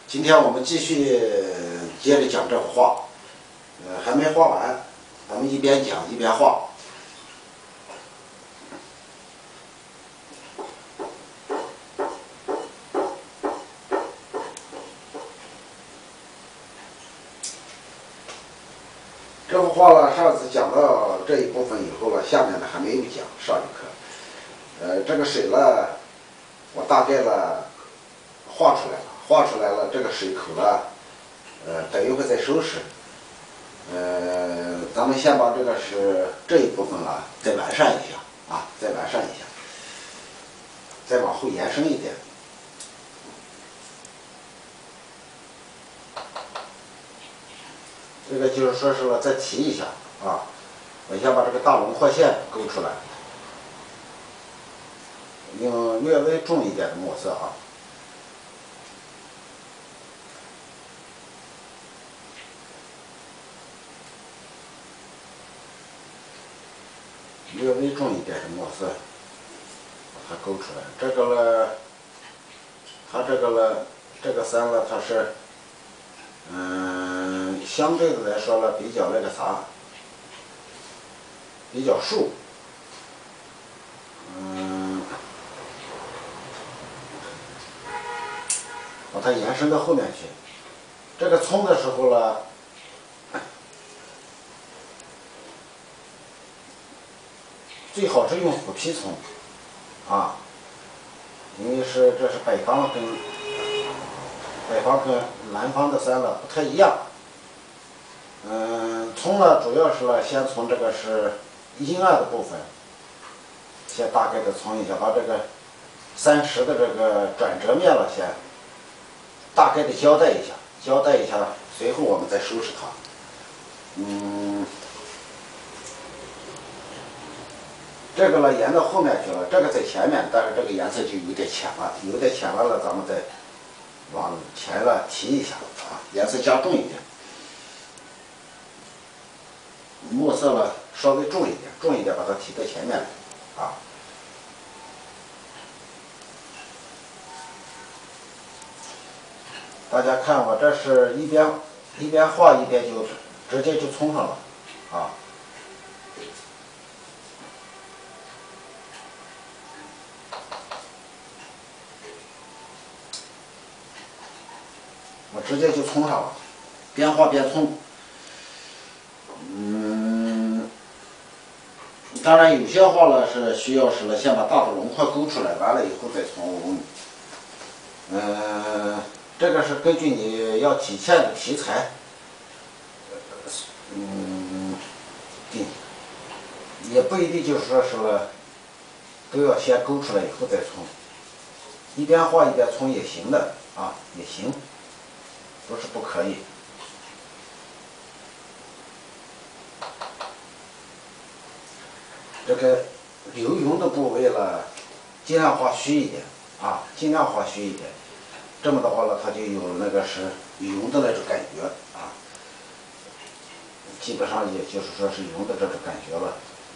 今天我们继续接着讲这幅画，还没画完，咱们一边讲一边画。这幅画了，上次讲到这一部分以后了，下面的还没有讲，上一课。这个水了，我大概了画出来了，这个水口了，等一会再收拾。咱们先把这个是这一部分了，再完善一下啊，再完善一下，再往后延伸一点。这个就是说是了，再提一下啊，我先把这个大轮廓线勾出来，用略微重一点的墨色啊。略微重一点的墨色，把它勾出来。这个呢，它这个呢，这个山呢，它是，相对的来说呢，比较那个啥，比较竖。把它延伸到后面去。这个葱的时候呢，最好是用虎皮葱啊，因为这是北方跟南方的山了不太一样。葱呢，主要是呢，先从这个是阴暗的部分，先大概的葱一下，把这个山石的这个转折面了先大概的交代一下，随后我们再收拾它。这个呢延到后面去了，这个在前面，但是这个颜色就有点浅了，咱们再往前了提一下啊，颜色加重一点，墨色呢稍微重一点，把它提到前面来啊。大家看我这是一边画一边就直接就冲上了啊。我直接就冲上了，边画边冲。当然有些画呢是需要是呢，先把大的轮廓勾出来，完了以后再冲。这个是根据你要体现的题材，也不一定就是说是了，都要先勾出来以后再冲，一边画一边冲也行的啊，也行，不是不可以。这个流云的部位了，尽量画虚一点啊，这么的话呢，它就有那个是云的那种感觉啊，基本上也就是说是云的这种感觉了。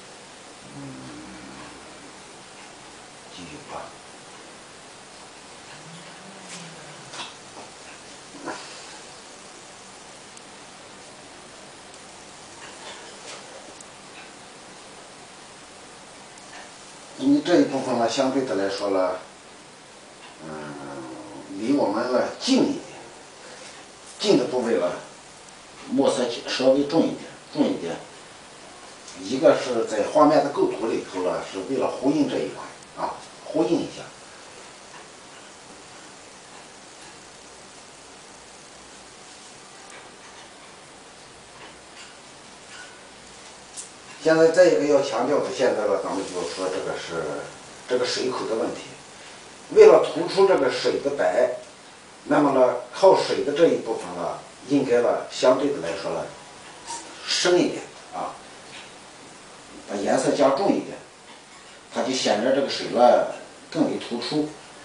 继续画。因为这一部分呢，相对的来说呢，离我们呢近一点，近的部位呢，墨色稍微重一点。一个是在画面的构图里头呢，是为了呼应这一块啊，呼应一下。现在再一个要强调的，现在呢，咱们就说这个是这个水口的问题。为了突出这个水的白，那么呢，靠水的这一部分呢，应该呢，相对的来说呢，深一点啊，把颜色加重一点，它就显得这个水呢更为突出。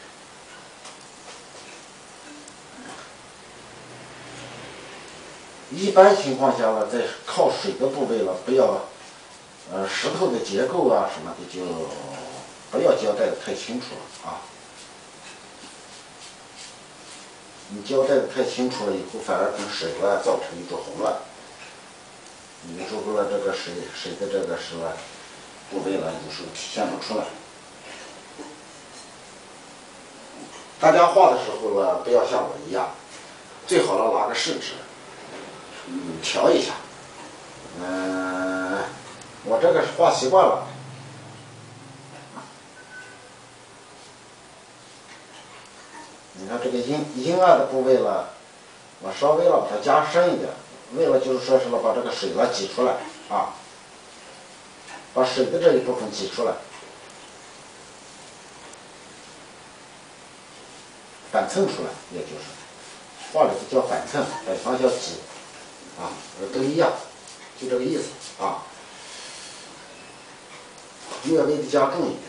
一般情况下呢，在靠水的部位呢，不要石头的结构啊什么的就不要交代的太清楚了啊。 你交代的太清楚了以后，反而跟水了造成一种混乱。有时候了这个水的这个是了部位了，有时候体现不出来。大家画的时候了，不要像我一样，最好了拿个试纸，调一下。我这个是画习惯了。你看这个阴暗的部位了，我稍微了把它加深一点，为了就是说是了把这个水了挤出来啊，把水的这一部分挤出来，反衬出来，也就是画里头叫反衬，北方叫挤啊，都一样，就这个意思啊，略微的加重一点。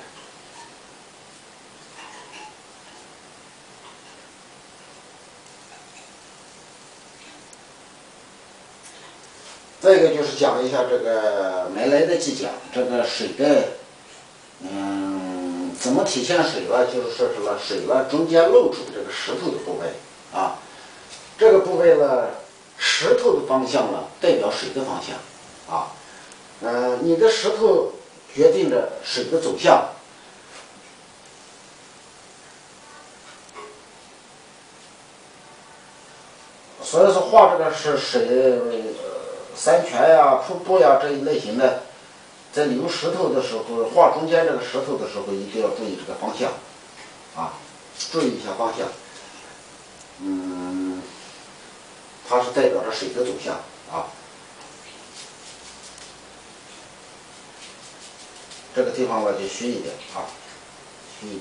再一个就是讲一下这个没来得及讲这个水的，怎么体现水了？就是说是了，水了中间露出这个石头的部位啊，这个部位了，石头的方向了代表水的方向啊，你的石头决定着水的走向。所以说画这个是水。山泉呀、瀑布呀这一类型的，在流石头的时候，画中间这个石头的时候，一定要注意这个方向，啊，注意一下方向。它是代表着水的走向啊。这个地方呢就虚一点啊，虚一点。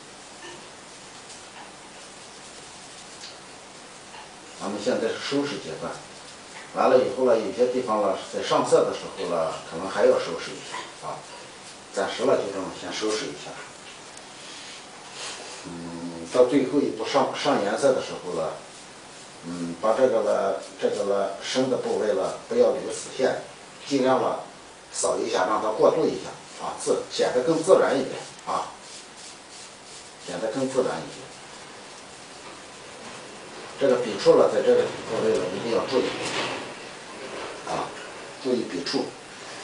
咱们现在是收拾阶段。完了以后呢，有些地方呢，在上色的时候呢，可能还要收拾一下啊。暂时呢，就这么先收拾一下。到最后一步上颜色的时候呢，把这个了深的部位了，不要留死线，尽量了扫一下，让它过渡一下啊，显得更自然一点啊，显得更自然一点。这个笔触了，在这个部位了，一定要注意。注意笔触。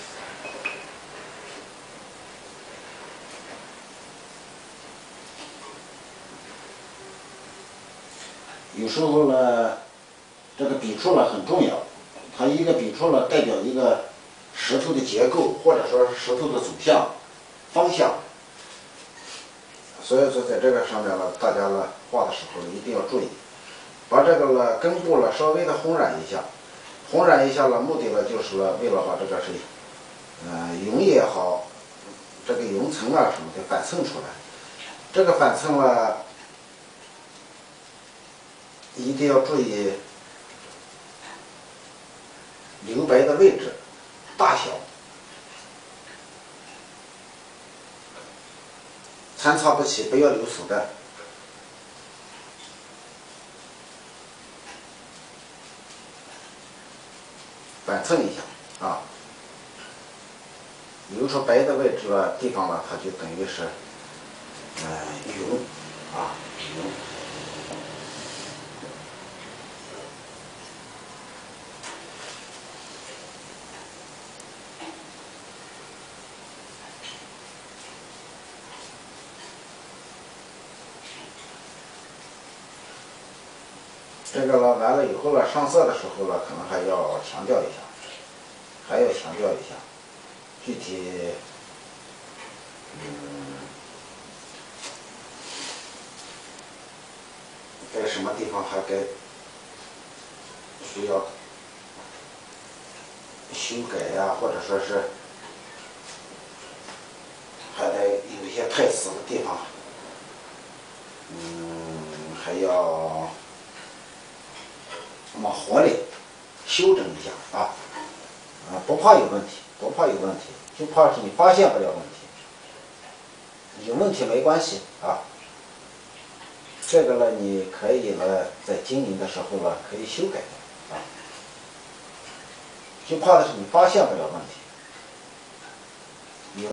有时候呢，这个笔触了很重要，它一个笔触了代表一个石头的结构，或者说石头的走向、方向。所以说，在这个上面呢，大家呢画的时候一定要注意，把这个呢根部了稍微的烘染一下。烘染一下了，目的呢就是了，为了把这个是，云也好，这个云层啊什么的反衬出来。这个反衬了，一定要注意留白的位置、大小，参差不齐，不要留手的。反衬一下啊，留出白的位置了地方了，它就等于是云啊云。这个了完了以后了，上色的时候了，可能还要强调一下，具体，在什么地方还该需要修改呀，或者说是还得有一些太死的地方，还要往活里修整一下啊，不怕有问题，就怕是你发现不了问题，有问题没关系啊，这个呢你可以呢在经营的时候呢可以修改啊，就怕的是你发现不了问题。